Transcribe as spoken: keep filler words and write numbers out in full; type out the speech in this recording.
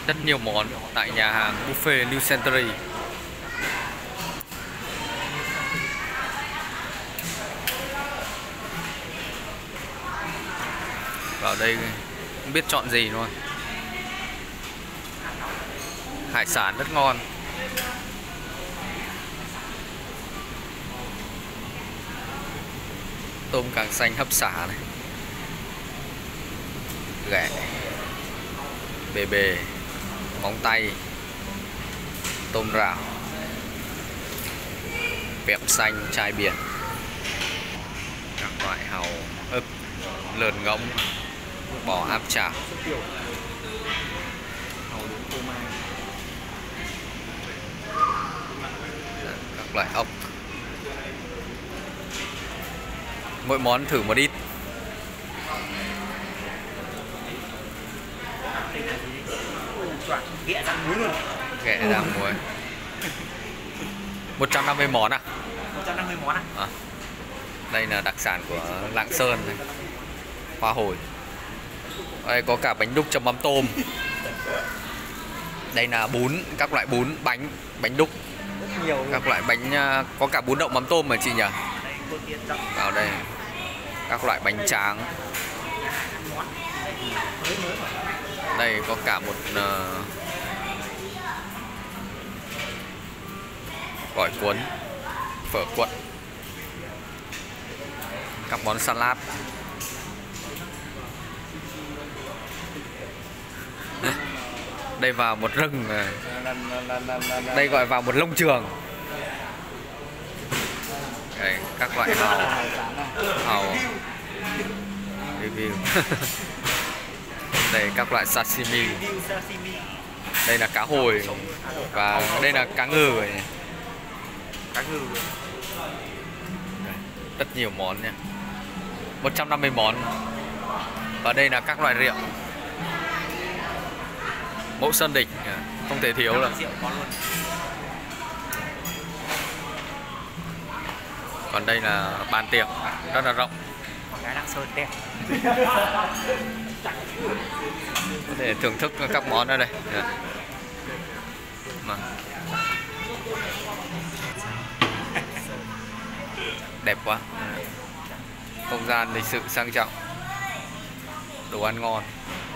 Rất nhiều món tại nhà hàng buffet New Century. Vào đây không biết chọn gì luôn. Hải sản rất ngon. Tôm càng xanh hấp xả này, ghẹ, bề bề, móng tay, tôm rào, vẹm xanh, chai biển, các loại hàu, ức, lợn ngỗng, bò áp chảo, các loại ốc. Mỗi món thử một ít. Ghẹ rang muối luôn. Ghẹ rang muối. một trăm năm mươi món à? một trăm năm mươi món à? À. Đây là đặc sản của Lạng Sơn này. Hoa hồi. Đây có cả bánh đúc chấm mắm tôm. Đây là bún, các loại bún, bánh, bánh đúc. Rất nhiều. Các loại bánh, có cả bún đậu mắm tôm mà chị nhỉ? Vào đây. Các loại bánh tráng. Đây có cả một uh, gỏi cuốn, phở cuộn, các món salad. Đây vào một rừng, đây gọi vào một lông trường. Đây, các loại hàu, hàu review. Đây các loại sashimi. Đây là cá hồi và đây là cá ngừ này. Cá ngừ. Rất nhiều món nha. một trăm năm mươi món. Và đây là các loại rượu. Mẫu Sơn Đỉnh không thể thiếu rồi. Còn đây là bàn tiệc rất là rộng. Cái Lạng Sơn đẹp. Có thể thưởng thức các món ở đây. Mà. Đẹp quá. Không gian lịch sự sang trọng. Đồ ăn ngon.